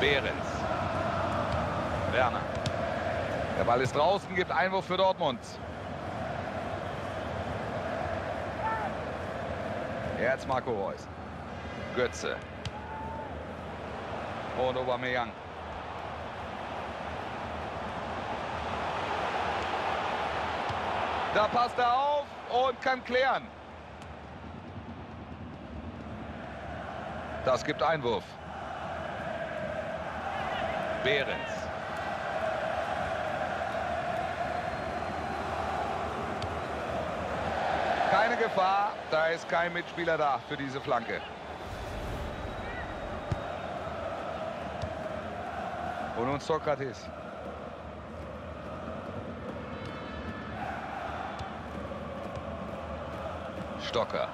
Behrens. Werner. Der Ball ist draußen, gibt Einwurf für Dortmund. Jetzt Marco Reus. Götze. Und Aubameyang. Da passt er auf und kann klären. Das gibt Einwurf. Behrens. Keine Gefahr, da ist kein Mitspieler da für diese Flanke. Und nun Sokrates. Stocker.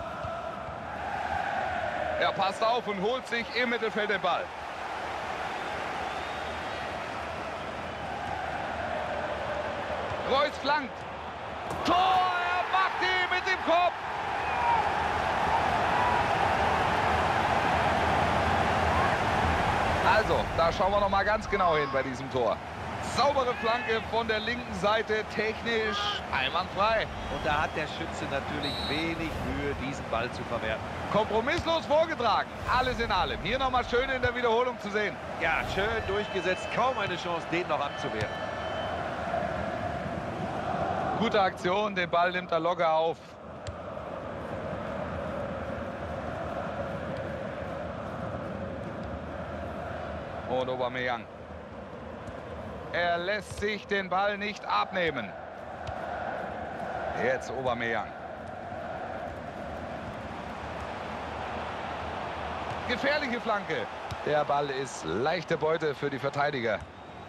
Er passt auf und holt sich im Mittelfeld den Ball. Reus flankt. Tor! Er macht die mit dem Kopf. Also, da schauen wir noch mal ganz genau hin bei diesem Tor. Saubere Flanke von der linken Seite, technisch einwandfrei. Und da hat der Schütze natürlich wenig Mühe, diesen Ball zu verwerten. Kompromisslos vorgetragen, alles in allem. Hier nochmal schön in der Wiederholung zu sehen. Ja, schön durchgesetzt, kaum eine Chance, den noch abzuwehren. Gute Aktion, den Ball nimmt er locker auf. Und Aubameyang. Er lässt sich den Ball nicht abnehmen. Jetzt Aubameyang. Gefährliche Flanke. Der Ball ist leichte Beute für die Verteidiger.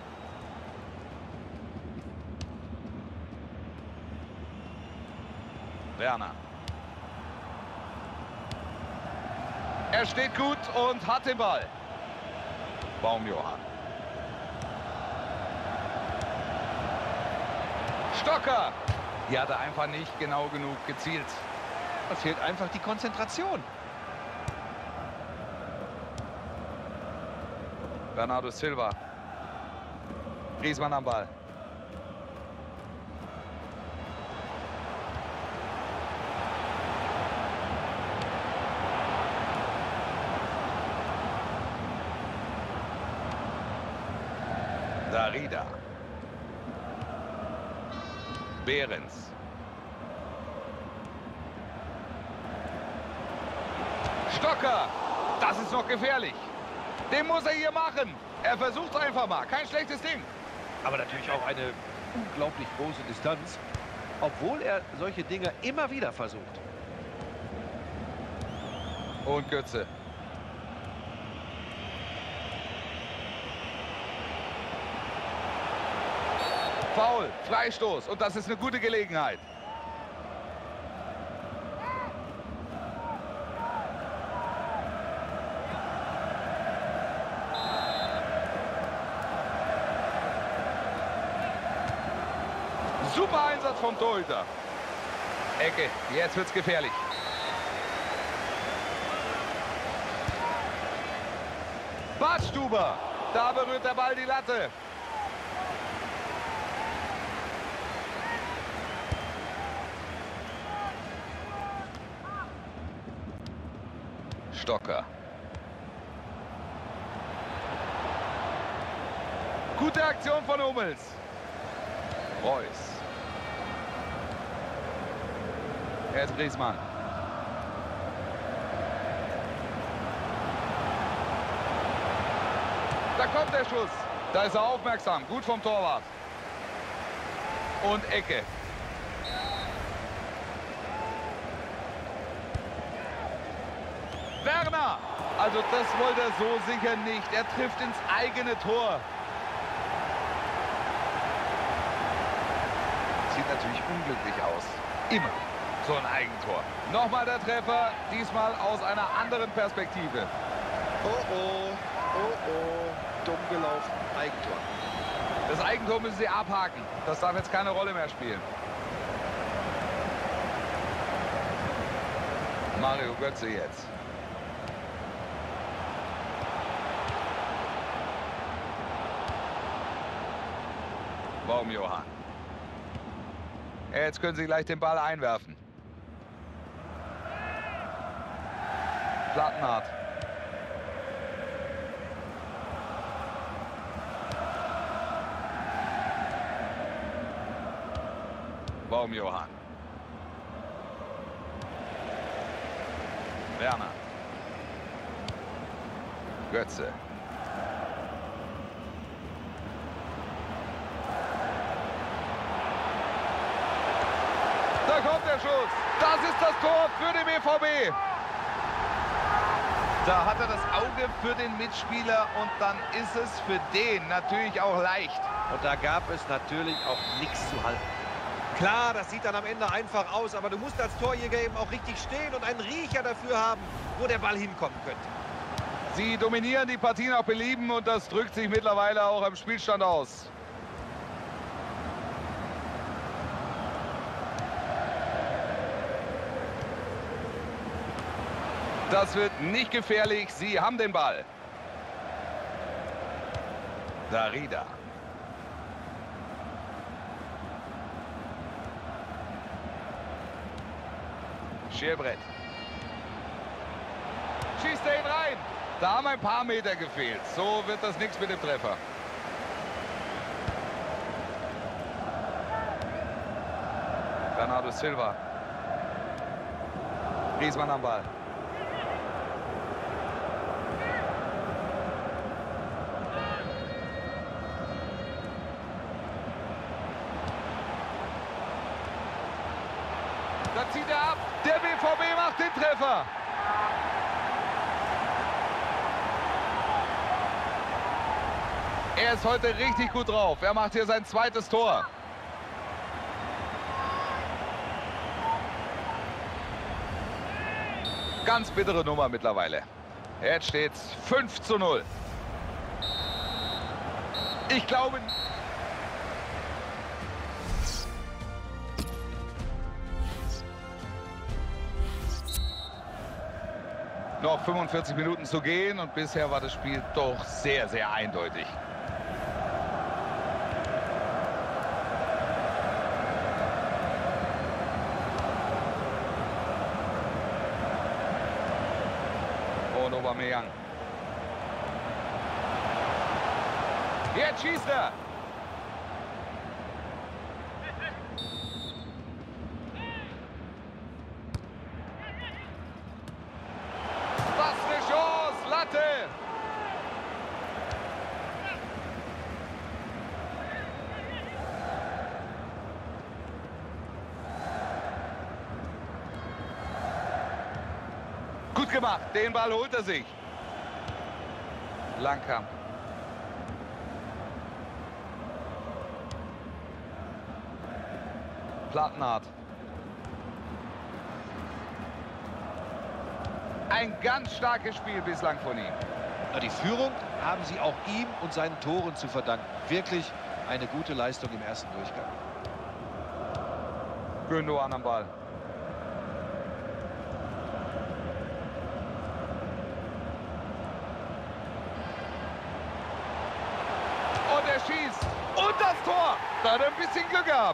Werner. Er steht gut und hat den Ball. Baumjohann. Stocker. Die hat er einfach nicht genau genug gezielt. Da fehlt einfach die Konzentration. Bernardo Silva. Griezmann am Ball. Darida. Behrens. Stocker. Das ist noch gefährlich. Den muss er hier machen. Er versucht es einfach mal. Kein schlechtes Ding. Aber natürlich auch eine unglaublich große Distanz, obwohl er solche Dinge immer wieder versucht. Und Götze. Foul, Freistoß und das ist eine gute Gelegenheit. Super Einsatz vom Torhüter. Ecke, jetzt wird's gefährlich. Badstuber, da berührt der Ball die Latte. Stocker. Gute Aktion von Hummels. Reus. Jetzt Griezmann. Da kommt der Schuss. Da ist er aufmerksam. Gut vom Torwart. Und Ecke. Werner. Also das wollte er so sicher nicht. Er trifft ins eigene Tor. Sieht natürlich unglücklich aus. Immer so ein Eigentor. Nochmal der Treffer, diesmal aus einer anderen Perspektive. Oh, oh, oh, oh, dumm gelaufen, Eigentor. Das Eigentor müssen sie abhaken. Das darf jetzt keine Rolle mehr spielen. Mario Götze jetzt. Baumjohann. Jetzt können sie gleich den Ball einwerfen. Plattenhardt. Baumjohann. Werner. Götze. Da kommt der Schuss. Das ist das Tor für den BVB. Da hat er das Auge für den Mitspieler und dann ist es für den natürlich auch leicht. Und da gab es natürlich auch nichts zu halten. Klar, das sieht dann am Ende einfach aus, aber du musst als Torjäger eben auch richtig stehen und einen Riecher dafür haben, wo der Ball hinkommen könnte. Sie dominieren die Partie nach Belieben und das drückt sich mittlerweile auch am Spielstand aus. Das wird nicht gefährlich, sie haben den Ball. Darida. Schierbrett. Schießt er ihn rein. Da haben ein paar Meter gefehlt. So wird das nichts mit dem Treffer. Bernardo Silva. Griezmann am Ball. Da zieht er ab. Der BVB macht den Treffer. Er ist heute richtig gut drauf. Er macht hier sein zweites Tor. Ganz bittere Nummer mittlerweile. Jetzt steht's 5:0. Ich glaube... Noch 45 Minuten zu gehen und bisher war das Spiel doch sehr, sehr eindeutig. Und Aubameyang. Jetzt schießt er. Gut gemacht, den Ball holt er sich. Langkamp. Plattenhardt. Ein ganz starkes Spiel bislang von ihm. Na, die Führung haben sie auch ihm und seinen Toren zu verdanken. Wirklich eine gute Leistung im ersten Durchgang. Gündoğan am Ball. Und er schießt. Und das Tor. Da hat er ein bisschen Glück gehabt.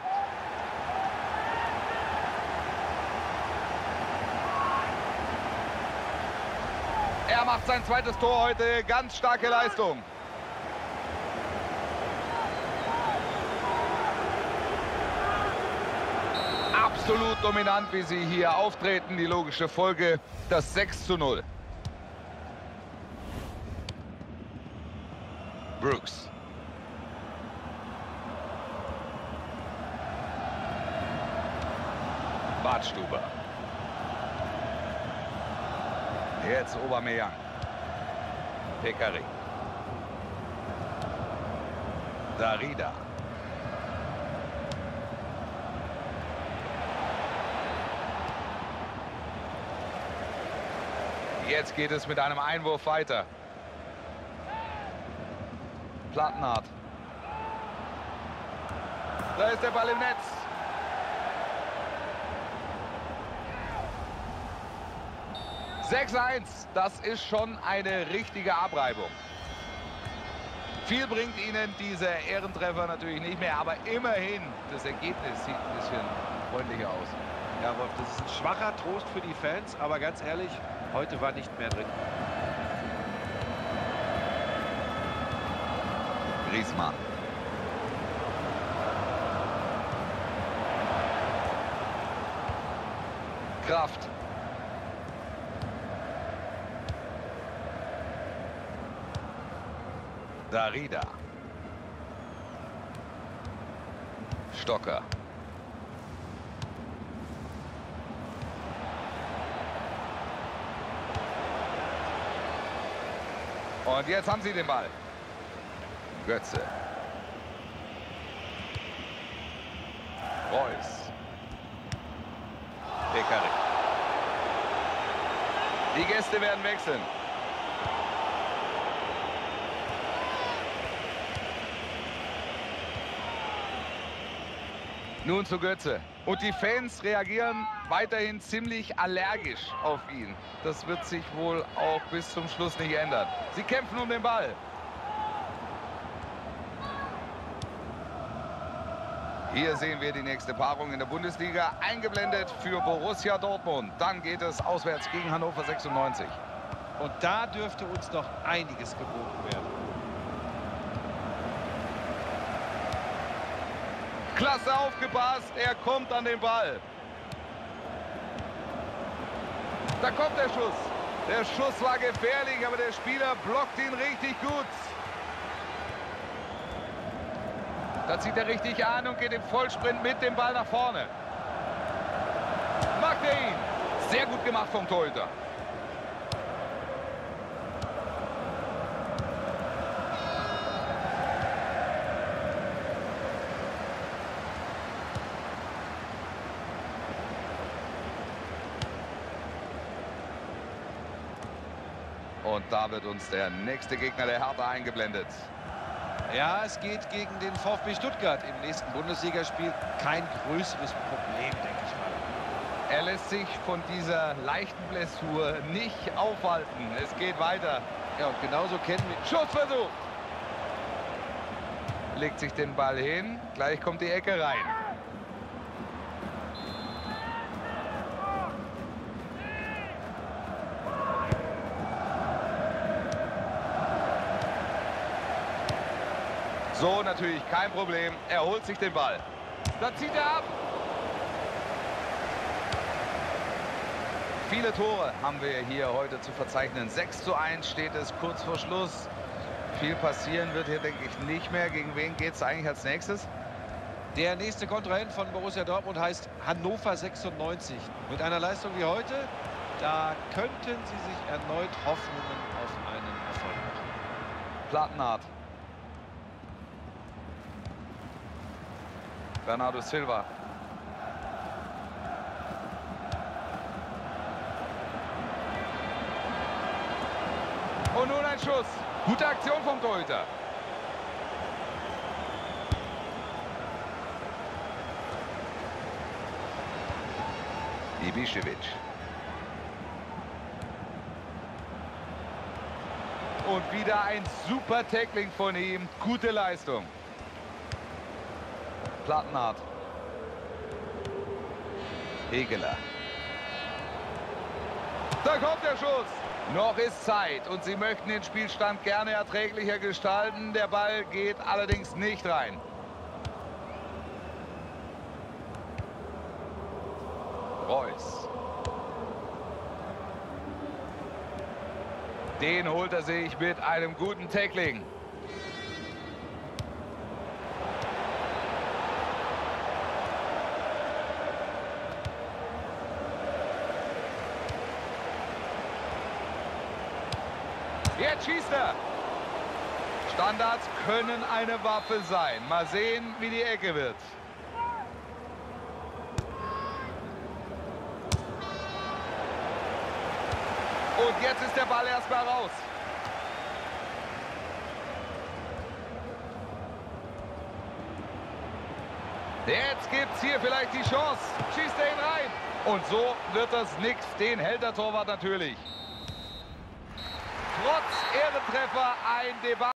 Er macht sein zweites Tor heute. Ganz starke Leistung. Absolut dominant, wie sie hier auftreten. Die logische Folge, das 6:0. Brooks. Badstuber. Jetzt Aubameyang. Pekari. Darida. Jetzt geht es mit einem Einwurf weiter. Plattenhardt. Da ist der Ball im Netz. (6:1), das ist schon eine richtige Abreibung. Viel bringt ihnen dieser Ehrentreffer natürlich nicht mehr, aber immerhin, das Ergebnis sieht ein bisschen freundlicher aus. Ja, Wolf, das ist ein schwacher Trost für die Fans, aber ganz ehrlich, heute war nicht mehr drin. Griezmann. Kraft. Darida. Stocker. Und jetzt haben sie den Ball. Götze. Reus. Beckering. Die Gäste werden wechseln. Nun zu Götze. Und die Fans reagieren weiterhin ziemlich allergisch auf ihn. Das wird sich wohl auch bis zum Schluss nicht ändern. Sie kämpfen um den Ball. Hier sehen wir die nächste Paarung in der Bundesliga, eingeblendet für Borussia Dortmund. Dann geht es auswärts gegen Hannover 96. Und da dürfte uns noch einiges geboten werden. Klasse aufgepasst, er kommt an den Ball. Da kommt der Schuss. Der Schuss war gefährlich, aber der Spieler blockt ihn richtig gut. Da zieht er richtig an und geht im Vollsprint mit dem Ball nach vorne. Macht er ihn. Sehr gut gemacht vom Torhüter. Und da wird uns der nächste Gegner der Hertha eingeblendet. Ja, es geht gegen den VfB Stuttgart im nächsten Bundesligaspiel. Kein größeres Problem, denke ich mal. Er lässt sich von dieser leichten Blessur nicht aufhalten. Es geht weiter. Ja, und genauso kennen wir... Schussversuch! Legt sich den Ball hin. Gleich kommt die Ecke rein. So, natürlich kein Problem. Er holt sich den Ball. Dann zieht er ab. Viele Tore haben wir hier heute zu verzeichnen. 6:1 steht es kurz vor Schluss. Viel passieren wird hier, denke ich, nicht mehr. Gegen wen geht es eigentlich als nächstes? Der nächste Kontrahent von Borussia Dortmund heißt Hannover 96. Mit einer Leistung wie heute, da könnten sie sich erneut Hoffnungen auf einen Erfolg machen. Plattenhardt. Bernardo Silva. Und nun ein Schuss. Gute Aktion vom Torhüter. Ibišević. Und wieder ein super Tackling von ihm. Gute Leistung. Plattenhardt. Hegeler. Da kommt der Schuss. Noch ist Zeit und sie möchten den Spielstand gerne erträglicher gestalten. Der Ball geht allerdings nicht rein. Reus. Den holt er sich mit einem guten Tackling. Jetzt schießt er. Standards können eine Waffe sein. Mal sehen, wie die Ecke wird. Und jetzt ist der Ball erstmal raus. Jetzt gibt es hier vielleicht die Chance. Schießt er ihn rein. Und so wird das nix. Den hält der Torwart natürlich. Trotz Ehrentreffer ein Debakel.